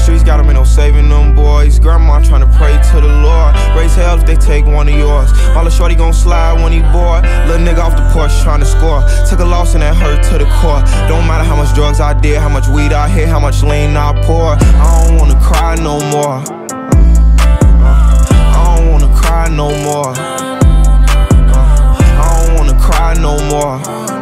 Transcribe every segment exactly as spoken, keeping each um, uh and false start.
Streets got them, ain't no saving them boys. Grandma tryna pray to the Lord. Raise hell if they take one of yours. All the shorty gon' slide when he bored. Little nigga off the porch tryna score. Took a loss and that hurt to the core. Don't matter how much drugs I did, how much weed I hit, how much lean I pour. I don't wanna cry no more. I don't wanna cry no more. I don't wanna cry no more.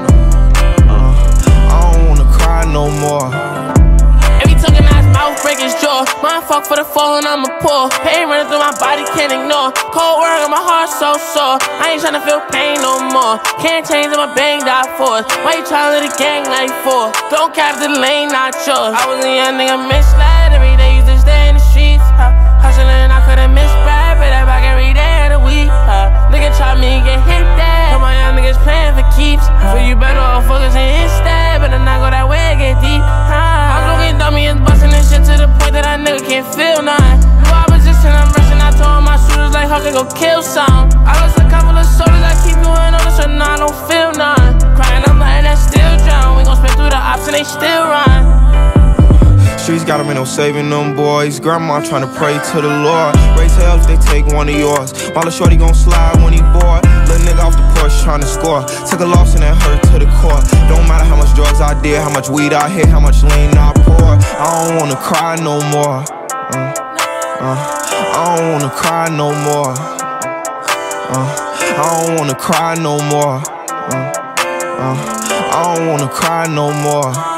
I don't wanna cry no more. Every token ass mouth break his jaw. My fuck for the fall and I'ma pour. Pain running through my body, can't ignore. Cold work and my heart so sore. I ain't tryna feel pain no more. Can't change in my banged out force. Why you tryna let the gang life for? Don't cap the lane, not yours. I was a young nigga misled. Every day used to stay in the streets. Huh? Hustling, I could've missed bad. Pay that back every day of the week. Huh? Nigga try me and get hit that. All my young niggas playing for keeps. So you better off focusing instead. Better not go that way and get deep. Huh? I'm looking dummy and busting this shit to the point that I nigga can't feel nothing. New opposition, I'm rushing. I told my shooters like how they go kill some. I lost a couple of soldiers, I keep going on this, so now I don't feel none. Crying, I'm letting that still drown. We gon' spin through the ops and they still run. Streets got them, ain't no saving them boys. Grandma tryna pray to the Lord. Raise hell if they take one of yours. While the shorty gon' slide when he bored. Little nigga off the porch tryna score. Took a loss and that hurt to the core. Don't matter how much drugs I did, how much weed I hit, how much lean I pour. I don't wanna cry no more. Uh, uh, I don't wanna cry no more. Uh, I don't wanna cry no more. Uh, uh, I don't wanna cry no more.